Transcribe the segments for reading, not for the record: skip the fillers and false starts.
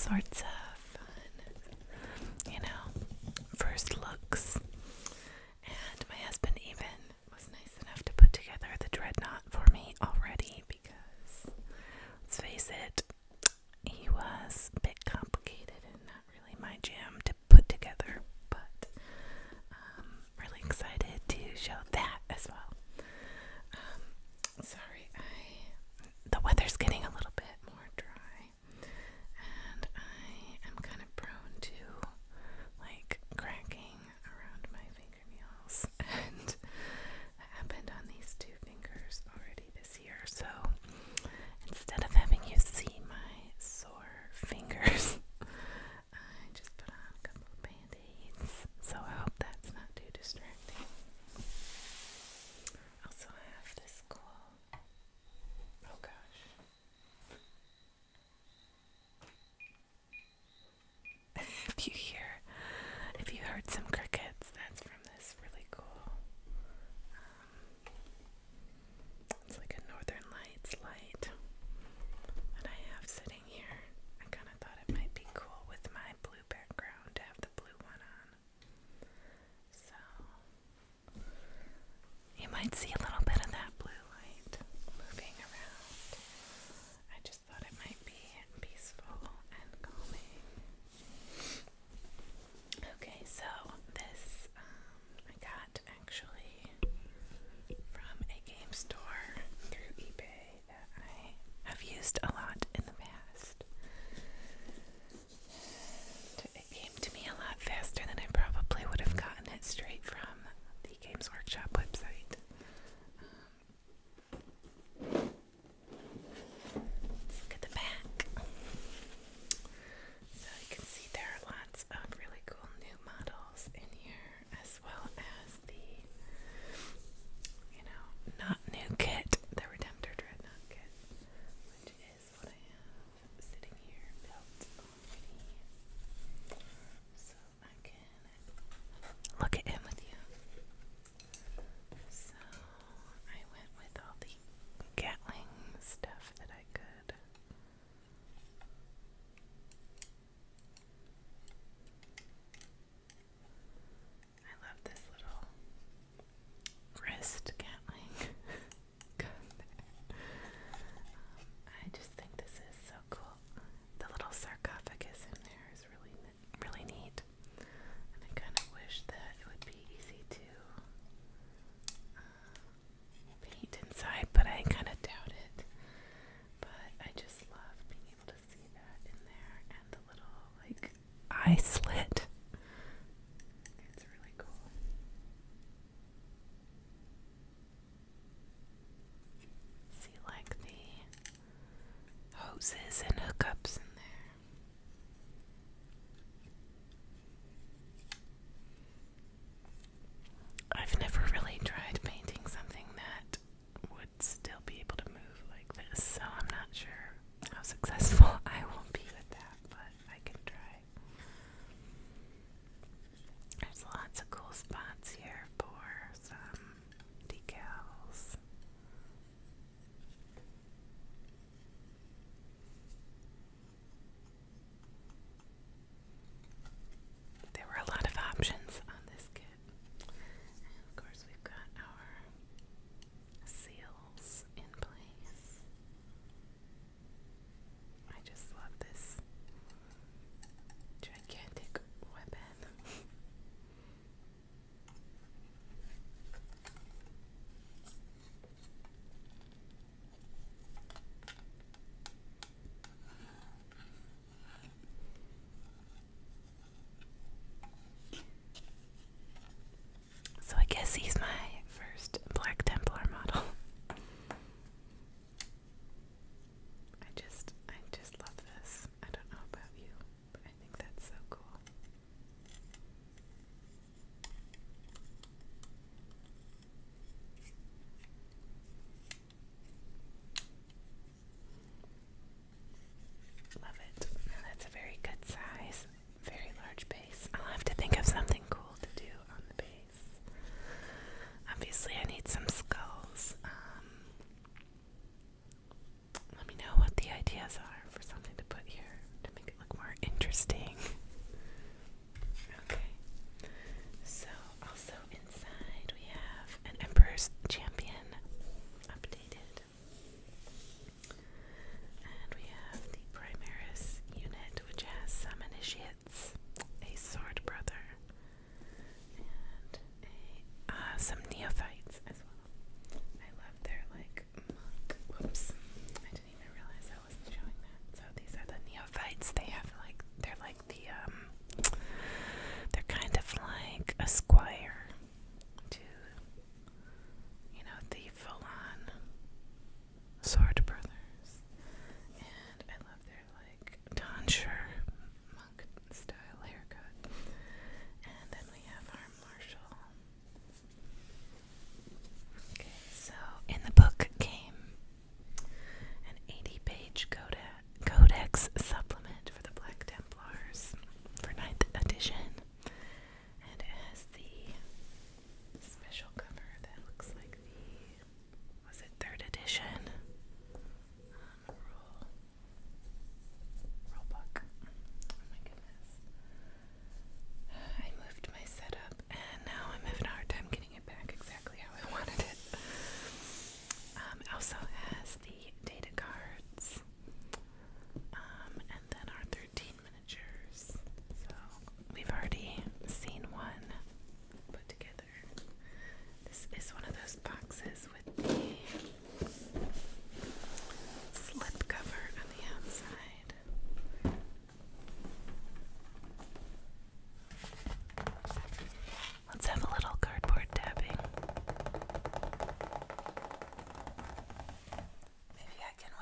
sorts of fun, you know, first looks. And my husband even was nice enough to put together the dreadnought for me already because, let's face it, he was a bit complicated and not really my jam to put together, but really excited to show that as well. Sorry, the weather's getting a little bit more dry, and I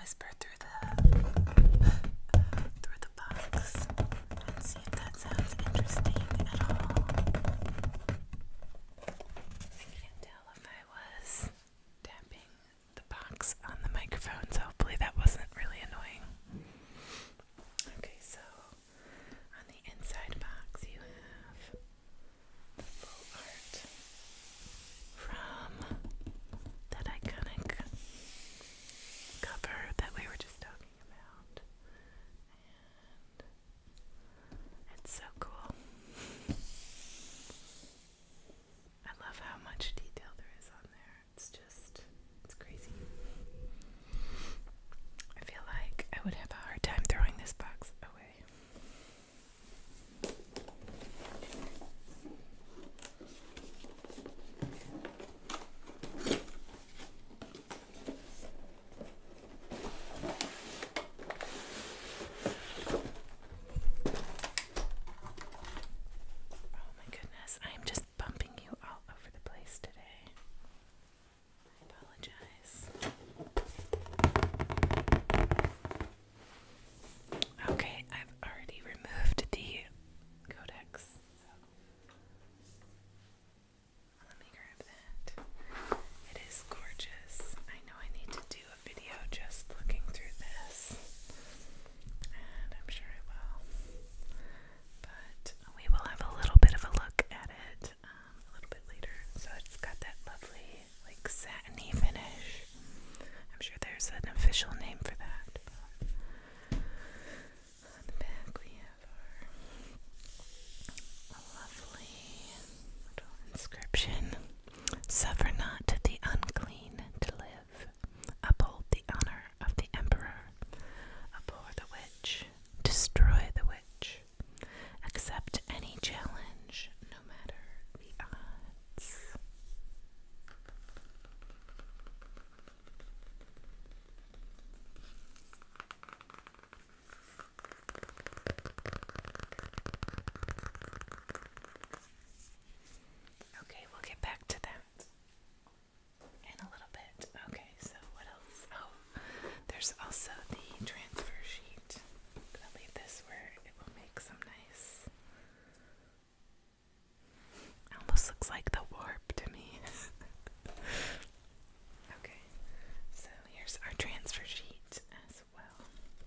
whisper through the box and see if that sounds interesting at all. I can't tell if I was tapping the box on the microphone, so hopefully that wasn't really annoying. Okay, so on the inside box you have the full art from that iconic cover that we were just talking about. And it's so cool. I love how much detail there is on there. It's crazy. I feel like I would have a hard time throwing this box away. Oh my goodness, I am just bumping you all over the place today. I apologize. Okay, I've already removed the codex, so let me grab that. It is gorgeous. I know I need to do a video just looking through this, and I'm sure I will. But we will have a little bit of a look at it a little bit later. So it's got that lovely, like, satiny finish. I'm sure there's an official name for that. But on the back we have our lovely little inscription. Suffer not the unclean to live. Uphold the honor of the emperor. Abhor the witch. Destroy the witch. Accept any challenge, no matter the odds. Okay, we'll get back to that in a little bit. Okay, so what else? Oh, there's also the transfer sheet. I'm gonna leave this where it will make some nice. Almost looks like the warp to me. Okay, so here's our transfer sheet as well.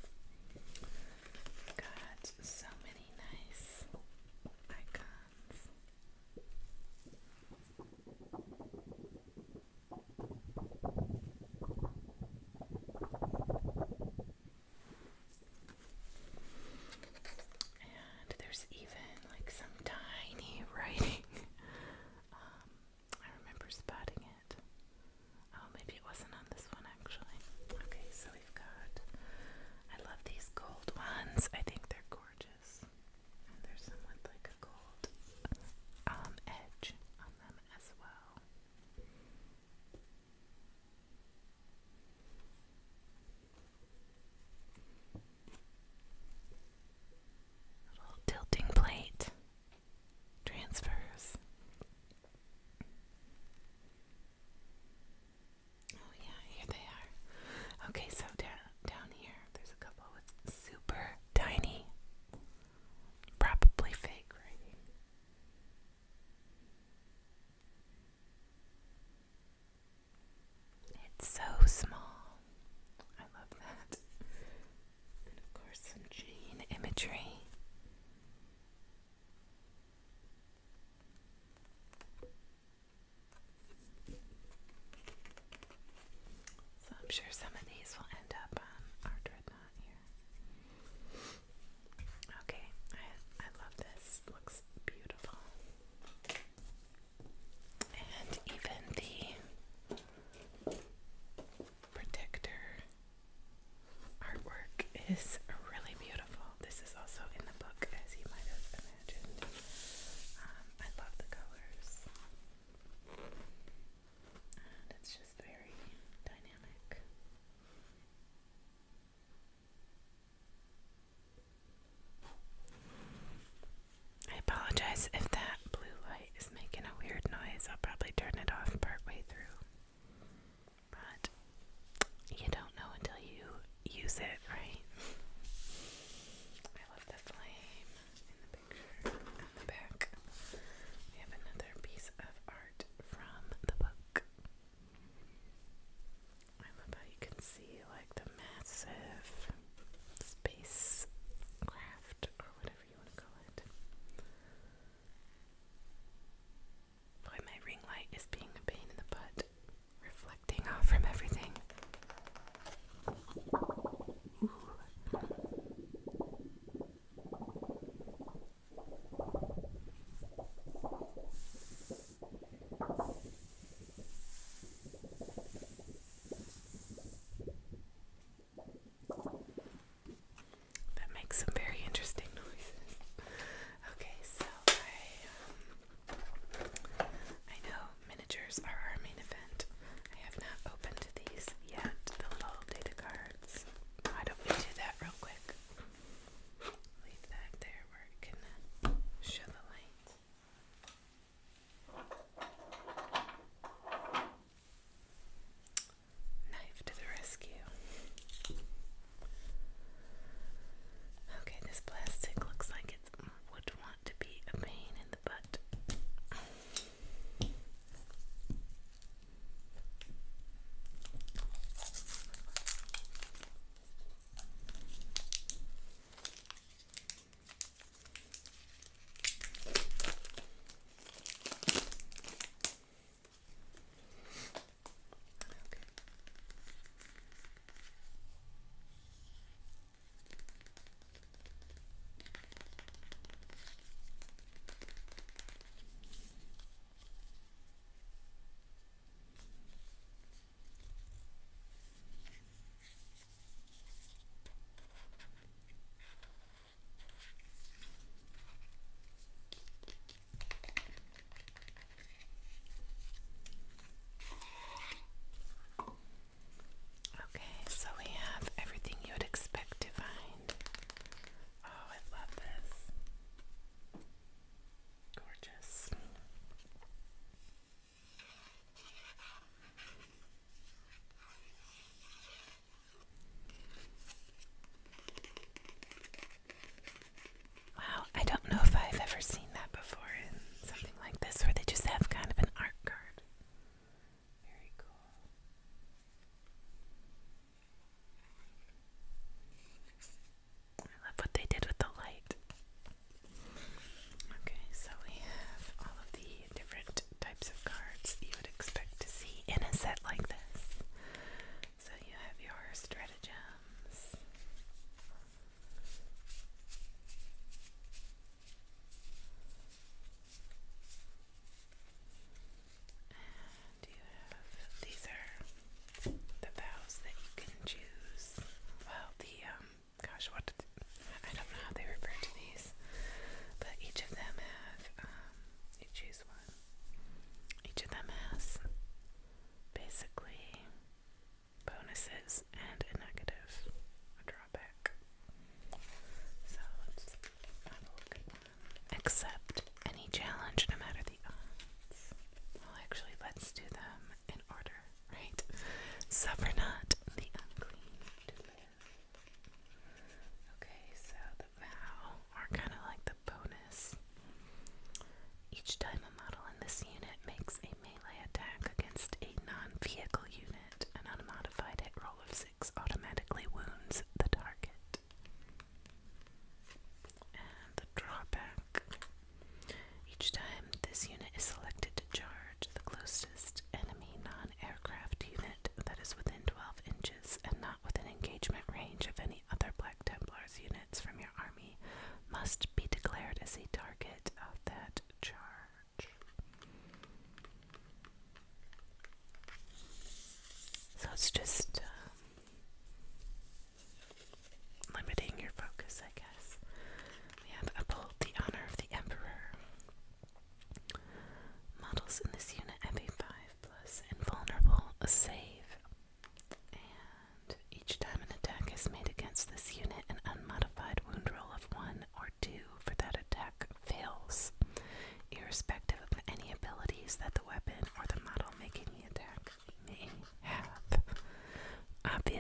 Got so many nice icons. And there's even like some tiny writing. I remember spotting it. Oh, maybe it wasn't on this one actually. Okay, so we've got, I love these gold ones. I think they're gorgeous. And there's some with like a gold edge on them as well. Little tilting plate transfers. Oh yeah, here they are. Okay, so down here, there's a couple with super tiny, probably fake writing. It's so small. I love that. And of course, some chain imagery. So I'm sure some of these will end up on our dreadnought here. Okay, I love this. Looks beautiful. And even the protector artwork is really beautiful. This is also in the book, as you might have imagined. I love the colors. And it's just very dynamic. I apologize if that blue light is making a weird noise. I'll probably turn it off partway through. But you don't know until you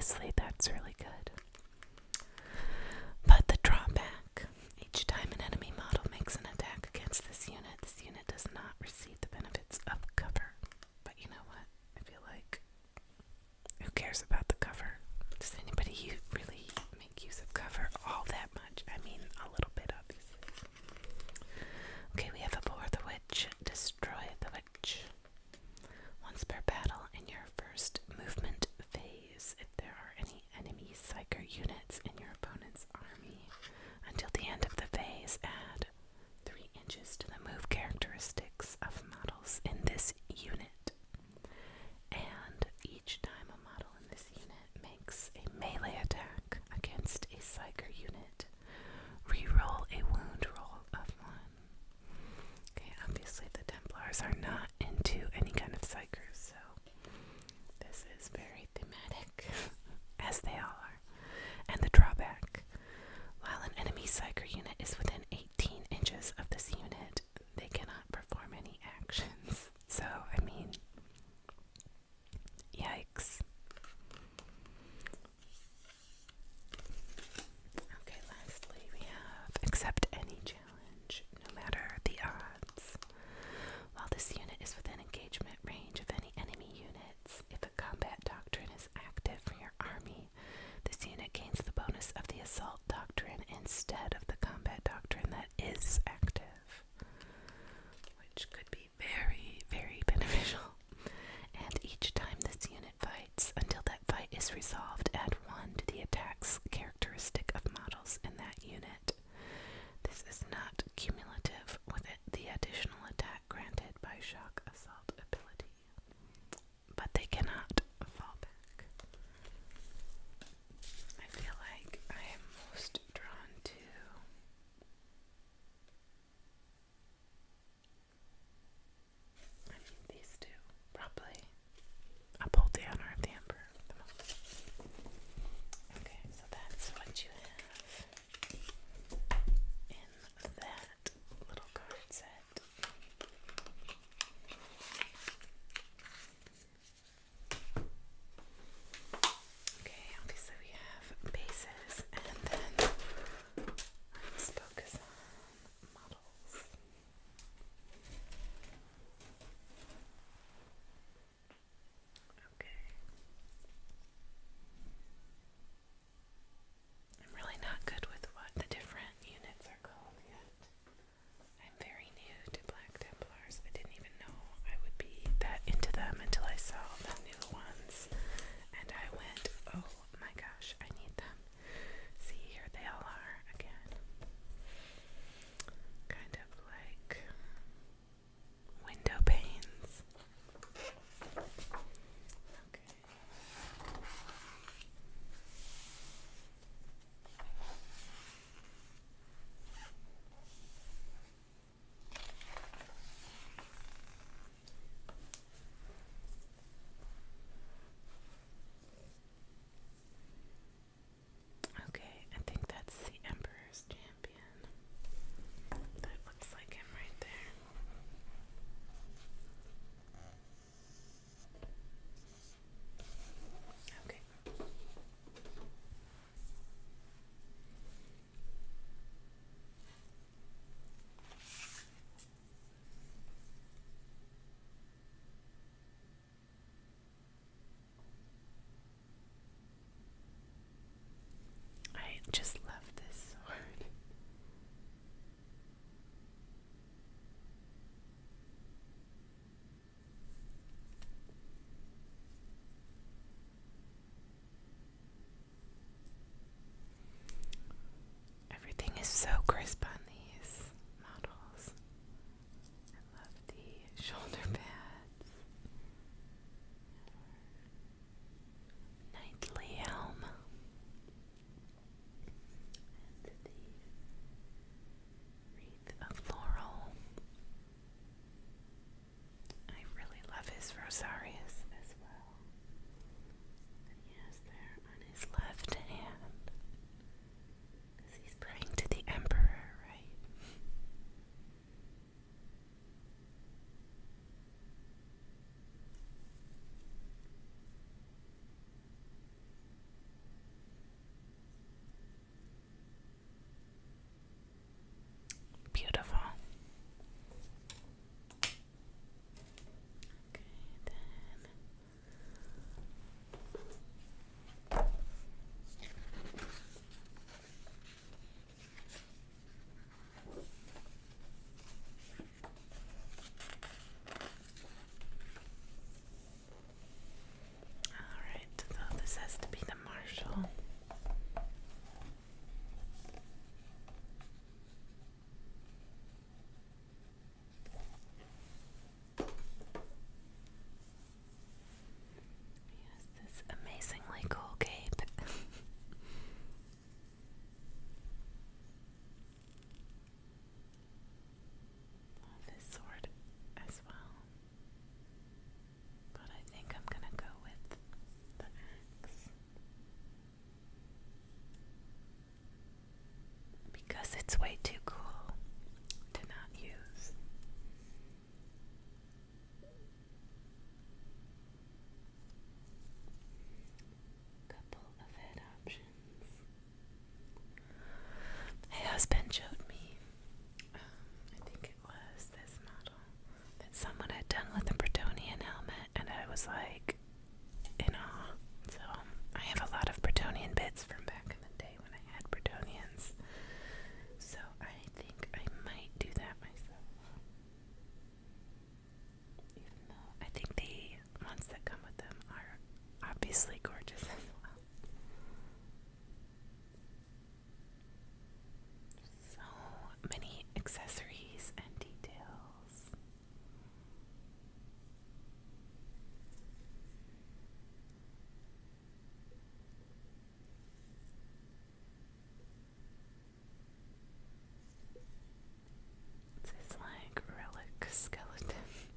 obviously that's really good. But the drawback, each time an enemy model makes an attack against this unit does not receive the benefits of cover. But you know what? I feel like, who cares about the cover? Does anybody really make use of cover all that much? I mean, a little bit, obviously. Okay, we have Abhor the Witch, Destroy the Witch. Once per battle in your first movement phase, if there are any enemy psyker units in your opponent's army, until the end of the phase, add 3 inches to the move characteristics of models in this unit. And each time a model in this unit makes a melee attack against a psyker unit, reroll a wound roll of 1. Okay, obviously the Templars are not into any kind of psychers, so this is very thematic, as they all are. And the drawback, while an enemy psyker unit is within 18 inches of this unit, they cannot perform any actions. So, I mean, yikes. Okay, lastly we have accept any challenge, no matter the odds. While this unit is within engagement range of any enemy units, if a combat doctrine is active for your army, this unit gains the bonus of the assault doctrine instead of the combat doctrine that is active, which could be very, very beneficial. And each time this unit fights, until that fight is resolved, add 1 to the attack's characteristic of models in that unit. This is not cumulative with the additional attack granted by shock assault ability, but they cannot fall back. I feel like I am most drawn to these two, probably. Uphold the honor of the Emperor the most. Okay, so that's what you have in that little card set. Okay, obviously we have bases, and then let's focus on models. Okay. I'm really not good with what the different units are called yet. I'm very new to Black Templars. I didn't even know I would be that into them until I saw the new ones. And I went, oh my gosh, I need them. See, here they all are again. Kind of like window panes. Okay. Okay, I think that's the Emperor's Champion. That looks like him right there. Okay. I just love this sword. Everything is so crisp on these models. I love the shoulder pads. Knightly helm. And the wreath of laurel. I really love his Rosarius as well. That he has there on his left hand. Because he's praying to the Emperor, right? it's way too cool to not use. Couple of head options. My husband showed me, I think it was this model, that someone had done with a Bretonian helmet, and I was like, in awe. So I have a lot of Bretonian bits from back in the day when I had Bretonians. So I think I might do that myself. Even though I think the ones that come with them are obviously gorgeous as well. So many accessories and details. This like relic skeleton.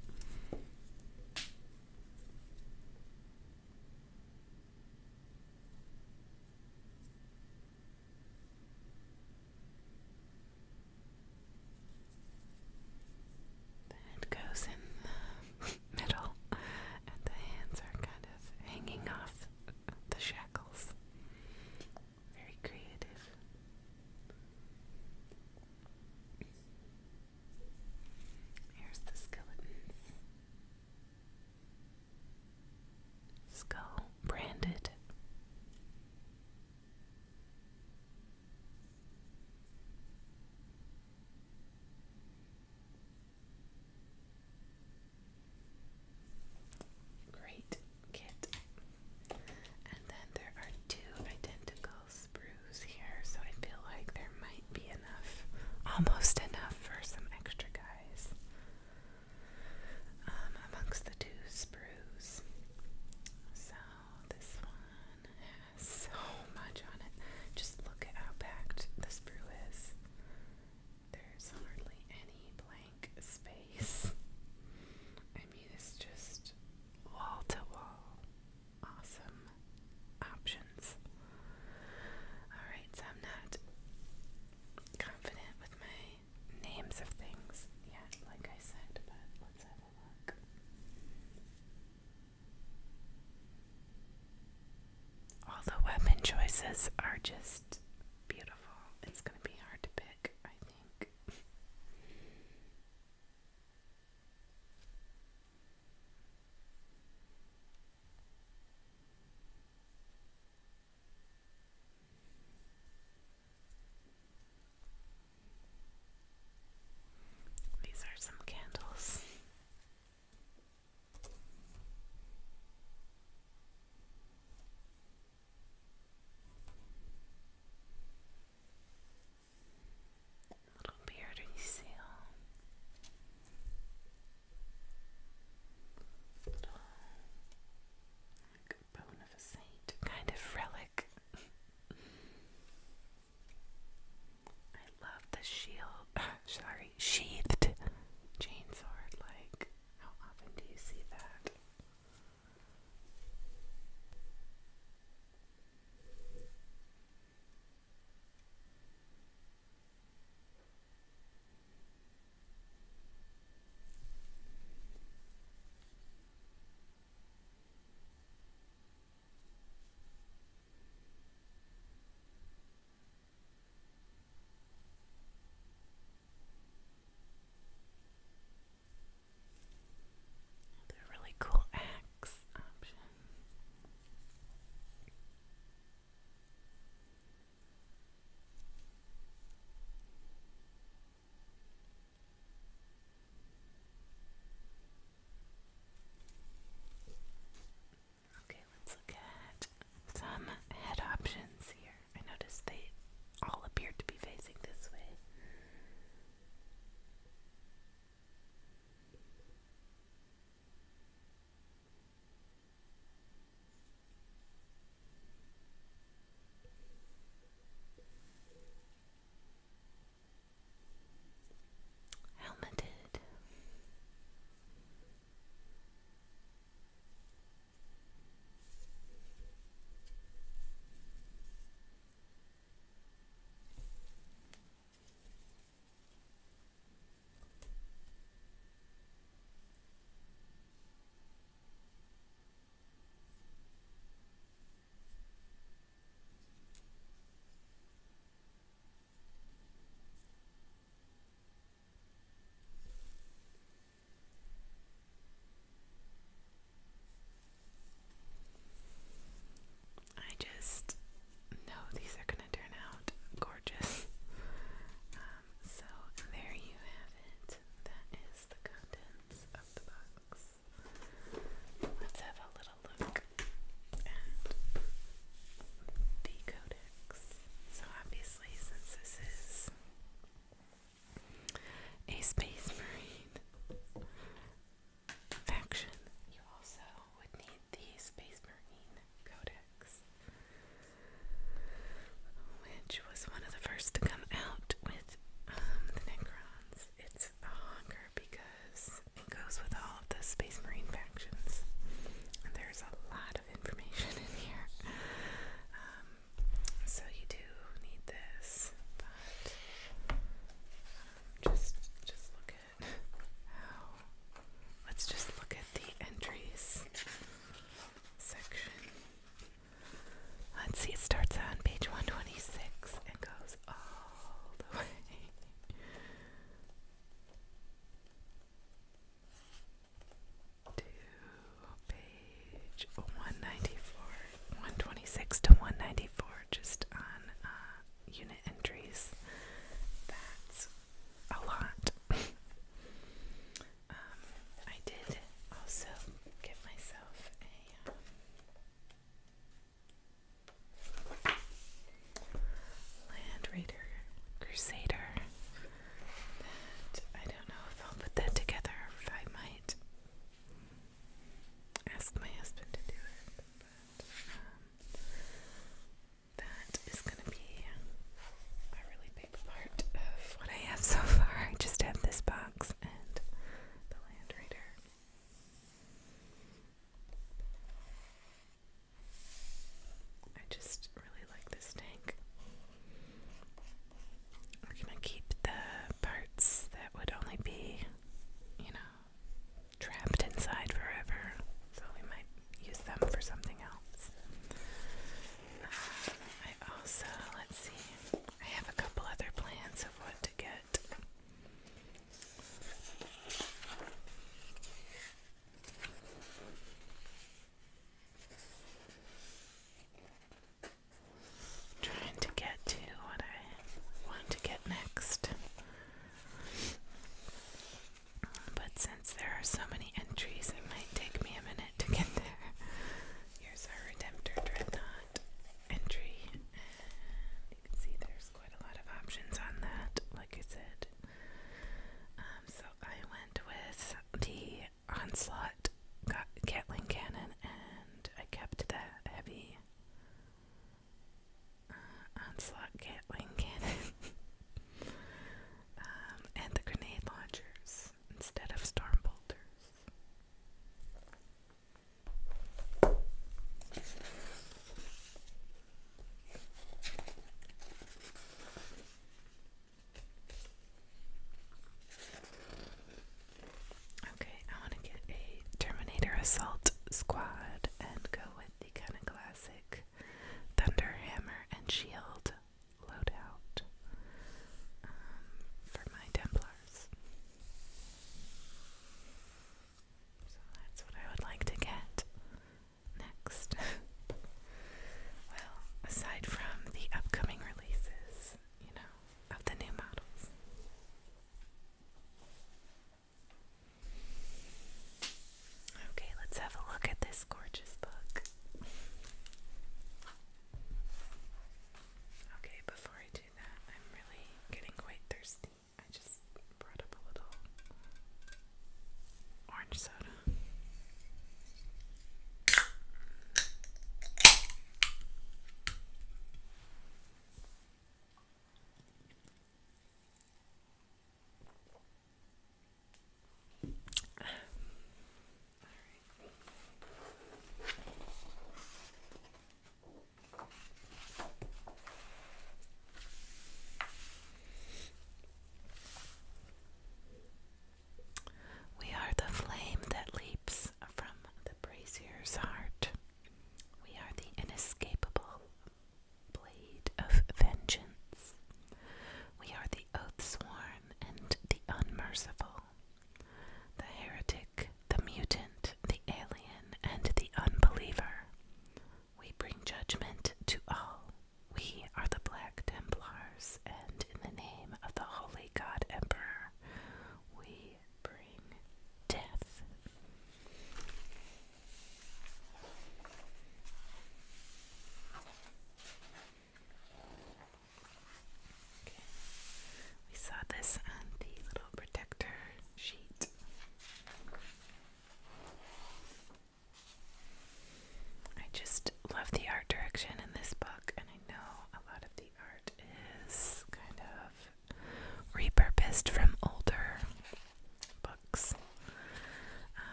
The head goes in the middle, and the hands are kind of hanging off the shackles. Very creative. Here's the skeletons. Skull branded. Great kit. And then there are two identical sprues here, so I feel like there might be enough, almost enough for some extra guys amongst the two sprues. So this one has so much on it. Just look at how packed the sprue is. There's hardly any blank space. I mean, it's just wall to wall. Awesome options. Alright, so I'm not confident with my names of things yet, like I said, but let's have a look. All the weapon choices are just